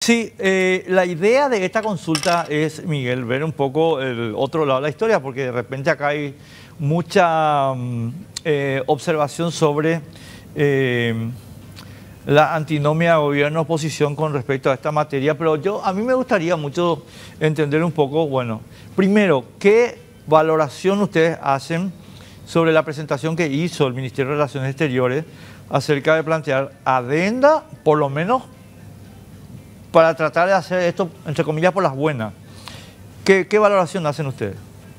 Sí, la idea de esta consulta es, Miguel, ver un poco el otro lado de la historia, porque de repente acá hay mucha observación sobre la antinomia gobierno-oposición con respecto a esta materia, pero a mí me gustaría mucho entender un poco, bueno, primero, ¿qué valoración ustedes hacen sobre la presentación que hizo el Ministerio de Relaciones Exteriores acerca de plantear adenda, por lo menos para tratar de hacer esto, entre comillas, por las buenas? ¿Qué valoración hacen ustedes?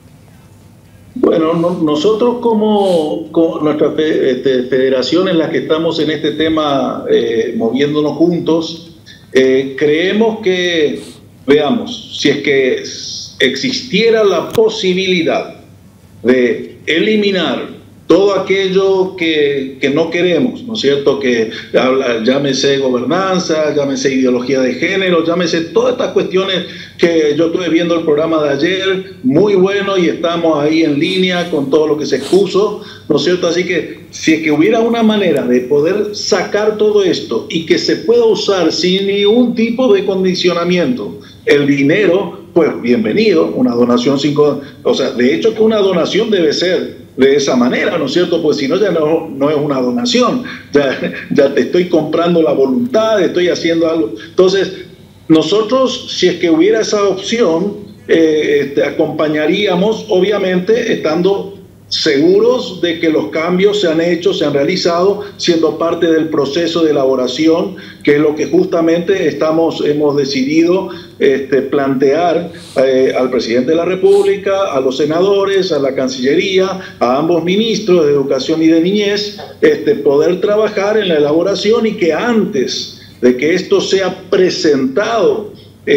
Bueno, nosotros como nuestra federación en la que estamos en este tema moviéndonos juntos, creemos que, veamos, si es que existiera la posibilidad de eliminar todo aquello que no queremos, ¿no es cierto? Que llámese gobernanza, llámese ideología de género, llámese todas estas cuestiones que yo estuve viendo el programa de ayer, muy bueno, y estamos ahí en línea con todo lo que se expuso, ¿no es cierto? Así que si es que hubiera una manera de poder sacar todo esto y que se pueda usar sin ningún tipo de condicionamiento el dinero, pues bienvenido, una donación o sea, de hecho que una donación debe ser de esa manera, ¿no es cierto? Pues si no, ya no es una donación, ya te estoy comprando la voluntad, estoy haciendo algo. Entonces, nosotros, si es que hubiera esa opción, acompañaríamos, obviamente, estando seguros de que los cambios se han hecho, se han realizado, siendo parte del proceso de elaboración, que es lo que justamente hemos decidido plantear al presidente de la República, a los senadores, a la Cancillería, a ambos ministros de Educación y de Niñez, poder trabajar en la elaboración y que antes de que esto sea presentado,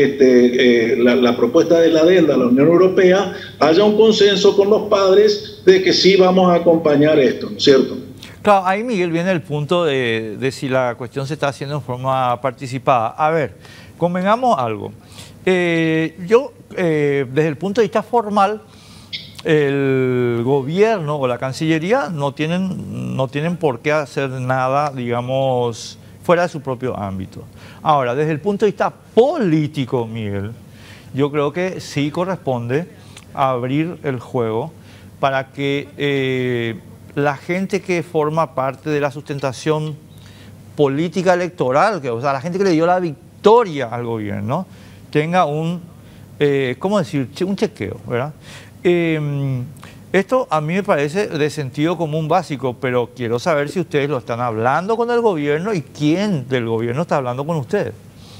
la propuesta de la adenda a la Unión Europea, haya un consenso con los padres de que sí vamos a acompañar esto, ¿no es cierto? Claro, ahí, Miguel, viene el punto de si la cuestión se está haciendo en forma participada. A ver, convengamos algo. Desde el punto de vista formal, el gobierno o la Cancillería no tienen por qué hacer nada, digamos, fuera de su propio ámbito. Ahora, desde el punto de vista político, Miguel, yo creo que sí corresponde abrir el juego para que la gente que forma parte de la sustentación política electoral, o sea, la gente que le dio la victoria al gobierno, tenga ¿cómo decir? Un chequeo, ¿verdad? Esto a mí me parece de sentido común básico, pero quiero saber si ustedes lo están hablando con el gobierno y quién del gobierno está hablando con ustedes.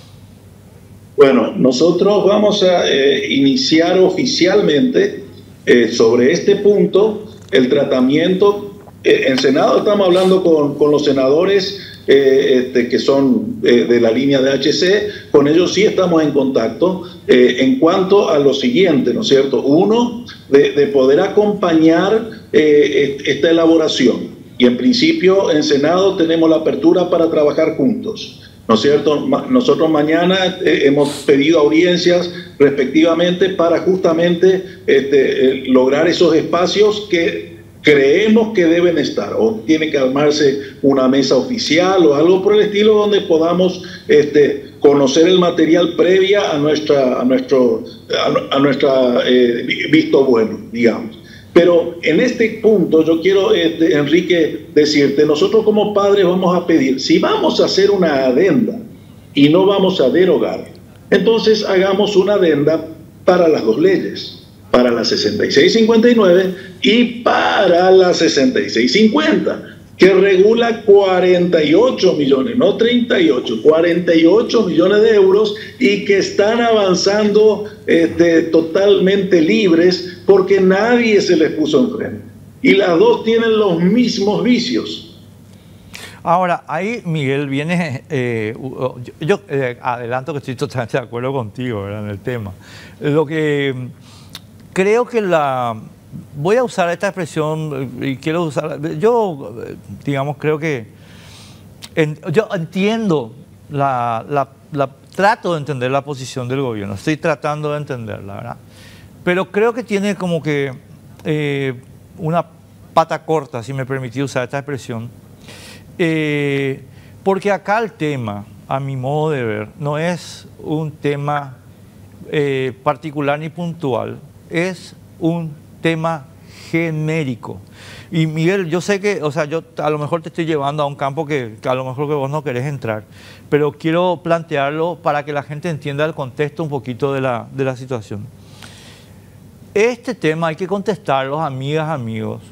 Bueno, nosotros vamos a iniciar oficialmente sobre este punto el tratamiento. En Senado estamos hablando con los senadores que son de la línea de HC, con ellos sí estamos en contacto en cuanto a lo siguiente, ¿no es cierto? Uno, de poder acompañar esta elaboración, y en principio en Senado tenemos la apertura para trabajar juntos, ¿no es cierto? Nosotros mañana hemos pedido audiencias respectivamente para justamente lograr esos espacios que creemos que deben estar, o tiene que armarse una mesa oficial o algo por el estilo donde podamos conocer el material previa a nuestra visto bueno, digamos. Pero en este punto yo quiero, Enrique, decirte, nosotros como padres vamos a pedir, si vamos a hacer una adenda y no vamos a derogar, entonces hagamos una adenda para las dos leyes, para la 6659 y para la 6650, que regula 48 millones, no 38, 48 millones de euros, y que están avanzando totalmente libres porque nadie se les puso enfrente. Y las dos tienen los mismos vicios. Ahora, ahí, Miguel, viene, yo adelanto que estoy totalmente de acuerdo contigo, ¿verdad?, en el tema. Lo que creo que voy a usar esta expresión y quiero usarla. Yo, digamos, creo que yo entiendo trato de entender la posición del gobierno, estoy tratando de entenderla, ¿verdad? Pero creo que tiene como que una pata corta, si me permití usar esta expresión, porque acá el tema, a mi modo de ver, no es un tema particular ni puntual, es un tema genérico. Y Miguel, yo sé que, o sea, yo a lo mejor te estoy llevando a un campo que a lo mejor que vos no querés entrar, pero quiero plantearlo para que la gente entienda el contexto un poquito de la situación. Este tema hay que contestarlo, amigas, amigos,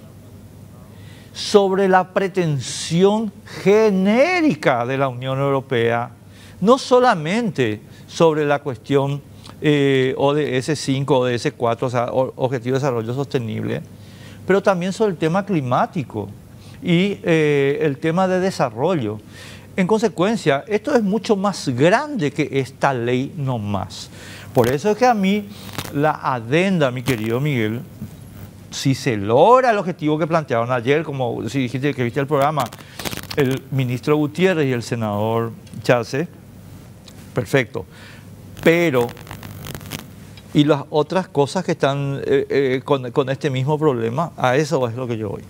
sobre la pretensión genérica de la Unión Europea, no solamente sobre la cuestión ODS 5, ODS 4, o sea, Objetivo de Desarrollo Sostenible, pero también sobre el tema climático y el tema de desarrollo. En consecuencia, esto es mucho más grande que esta ley nomás. Por eso es que a mí la adenda, mi querido Miguel, si se logra el objetivo que plantearon ayer, como si dijiste que viste el programa, el ministro Gutiérrez y el senador Chase, perfecto. Pero, y las otras cosas que están con este mismo problema, a eso es lo que yo voy.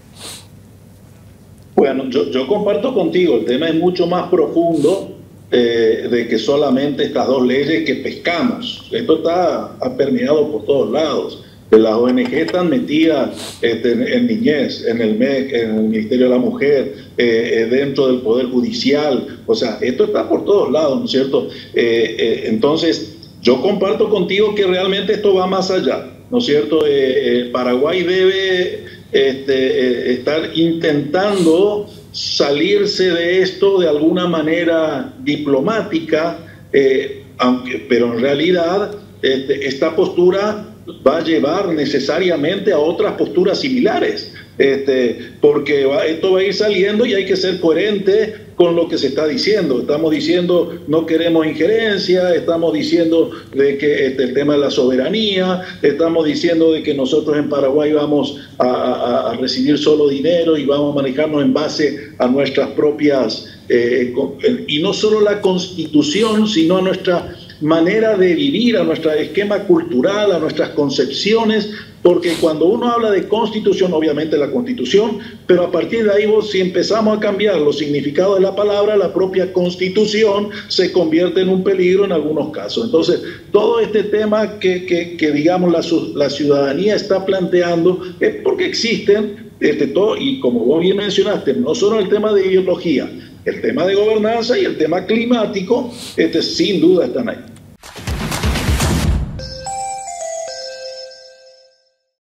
Bueno, yo comparto contigo, el tema es mucho más profundo de que solamente estas dos leyes que pescamos. Esto ha permeado por todos lados. Las ONG están metidas en niñez, en el MEC, en el Ministerio de la Mujer, dentro del Poder Judicial. O sea, esto está por todos lados, ¿no es cierto? Entonces, yo comparto contigo que realmente esto va más allá, ¿no es cierto? Paraguay debe estar intentando salirse de esto de alguna manera diplomática, pero en realidad esta postura va a llevar necesariamente a otras posturas similares, porque esto va a ir saliendo y hay que ser coherente con lo que se está diciendo. Estamos diciendo no queremos injerencia, estamos diciendo de que el tema de la soberanía, estamos diciendo de que nosotros en Paraguay vamos a recibir solo dinero y vamos a manejarnos en base a nuestras propias, y no solo la Constitución, sino a nuestra manera de vivir, a nuestro esquema cultural, a nuestras concepciones, porque cuando uno habla de Constitución, obviamente la Constitución, pero a partir de ahí si empezamos a cambiar los significados de la palabra, la propia Constitución se convierte en un peligro en algunos casos. Entonces, todo este tema que digamos la ciudadanía está planteando es porque existen, todo, y como vos bien mencionaste, no solo el tema de ideología, el tema de gobernanza y el tema climático, sin duda están ahí.